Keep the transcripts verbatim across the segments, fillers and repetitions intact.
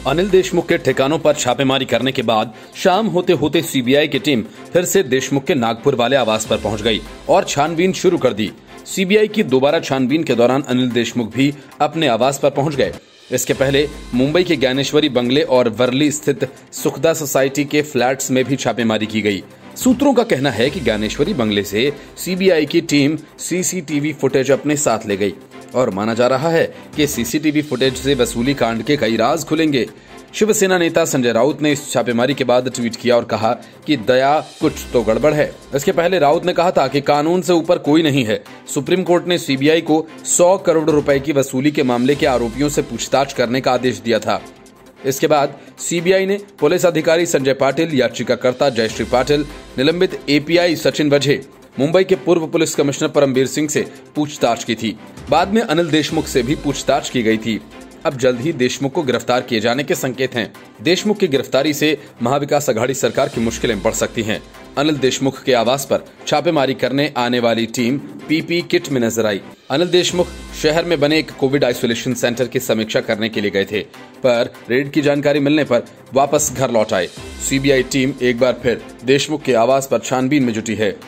अनिल देशमुख के ठिकानों पर छापेमारी करने के बाद शाम होते होते सीबीआई की टीम फिर से देशमुख के नागपुर वाले आवास पर पहुंच गई और छानबीन शुरू कर दी। सीबीआई की दोबारा छानबीन के दौरान अनिल देशमुख भी अपने आवास पर पहुंच गए। इसके पहले मुंबई के ज्ञानेश्वरी बंगले और वर्ली स्थित सुखदा सोसाइटी के फ्लैट्स में भी छापेमारी की गई। सूत्रों का कहना है कि ज्ञानेश्वरी बंगले से सीबीआई की टीम सीसीटीवी फुटेज अपने साथ ले गई और माना जा रहा है कि सीसीटीवी फुटेज से वसूली कांड के कई राज खुलेंगे। शिवसेना नेता संजय राउत ने इस छापेमारी के बाद ट्वीट किया और कहा कि दया कुछ तो गड़बड़ है। इसके पहले राउत ने कहा था कि कानून से ऊपर कोई नहीं है। सुप्रीम कोर्ट ने सीबीआई को सौ करोड़ रुपए की वसूली के मामले के आरोपियों से पूछताछ करने का आदेश दिया था। इसके बाद सीबीआई ने पुलिस अधिकारी संजय पाटिल, याचिकाकर्ता जयश्री पाटिल, निलंबित एपीआई सचिन वझे, मुंबई के पूर्व पुलिस कमिश्नर परमबीर सिंह से पूछताछ की थी। बाद में अनिल देशमुख से भी पूछताछ की गई थी। अब जल्द ही देशमुख को गिरफ्तार किए जाने के संकेत हैं। देशमुख की गिरफ्तारी से महाविकास अघाड़ी सरकार की मुश्किलें बढ़ सकती हैं। अनिल देशमुख के आवास पर छापेमारी करने आने वाली टीम पीपी किट में नजर आई। अनिल देशमुख शहर में बने एक कोविड आइसोलेशन सेंटर की समीक्षा करने के लिए गए थे, पर रेड की जानकारी मिलने पर वापस घर लौट आए। सीबीआई टीम एक बार फिर देशमुख के आवास पर छानबीन में जुटी है।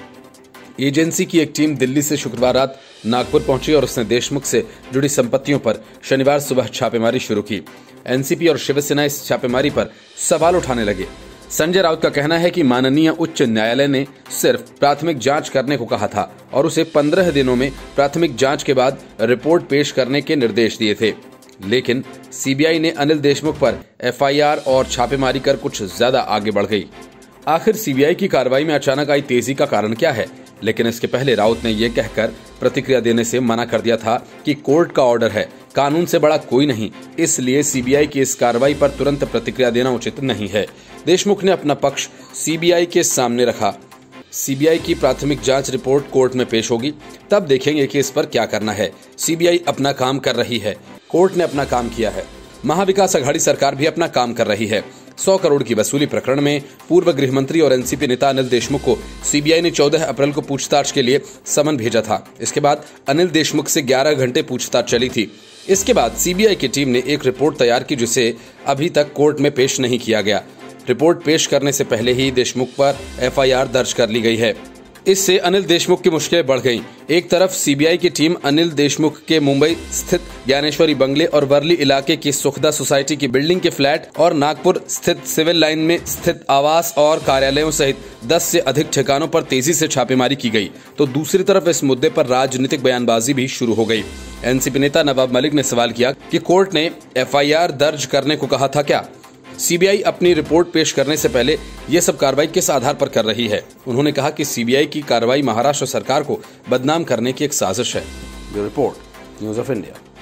एजेंसी की एक टीम दिल्ली से शुक्रवार रात नागपुर पहुंची और उसने देशमुख से जुड़ी संपत्तियों पर शनिवार सुबह छापेमारी शुरू की। एनसीपी और शिवसेना इस छापेमारी पर सवाल उठाने लगे। संजय राउत का कहना है कि माननीय उच्च न्यायालय ने सिर्फ प्राथमिक जांच करने को कहा था और उसे पंद्रह दिनों में प्राथमिक जांच के बाद रिपोर्ट पेश करने के निर्देश दिए थे। लेकिन सीबीआई ने अनिल देशमुख पर एफआईआर और छापेमारी कर कुछ ज्यादा आगे बढ़ गई। आखिर सीबीआई की कार्रवाई में अचानक आई तेजी का कारण क्या है? लेकिन इसके पहले राउत ने यह कहकर प्रतिक्रिया देने से मना कर दिया था कि कोर्ट का ऑर्डर है, कानून से बड़ा कोई नहीं, इसलिए सीबीआई की इस कार्रवाई पर तुरंत प्रतिक्रिया देना उचित नहीं है। देशमुख ने अपना पक्ष सीबीआई के सामने रखा। सीबीआई की प्राथमिक जांच रिपोर्ट कोर्ट में पेश होगी, तब देखेंगे कि इस पर क्या करना है। सीबीआई अपना काम कर रही है, कोर्ट ने अपना काम किया है, महाविकास अघाड़ी सरकार भी अपना काम कर रही है। सौ करोड़ की वसूली प्रकरण में पूर्व गृह मंत्री और एनसीपी नेता अनिल देशमुख को सीबीआई ने चौदह अप्रैल को पूछताछ के लिए समन भेजा था। इसके बाद अनिल देशमुख से ग्यारह घंटे पूछताछ चली थी। इसके बाद सीबीआई की टीम ने एक रिपोर्ट तैयार की जिसे अभी तक कोर्ट में पेश नहीं किया गया। रिपोर्ट पेश करने से पहले ही देशमुख पर एफआईआर दर्ज कर ली गई है। इससे अनिल देशमुख की मुश्किलें बढ़ गईं। एक तरफ सीबीआई की टीम अनिल देशमुख के मुंबई स्थित ज्ञानेश्वरी बंगले और वर्ली इलाके की सुखदा सोसाइटी की बिल्डिंग के फ्लैट और नागपुर स्थित सिविल लाइन में स्थित आवास और कार्यालयों सहित दस से अधिक ठिकानों पर तेजी से छापेमारी की गई, तो दूसरी तरफ इस मुद्दे पर राजनीतिक बयानबाजी भी शुरू हो गई। एनसीपी नेता नवाब मलिक ने सवाल किया कि कोर्ट ने एफआईआर दर्ज करने को कहा था क्या? सीबीआई अपनी रिपोर्ट पेश करने से पहले ये सब कार्रवाई किस आधार पर कर रही है? उन्होंने कहा कि सीबीआई की कार्रवाई महाराष्ट्र सरकार को बदनाम करने की एक साजिश है। Bureau report, news of India.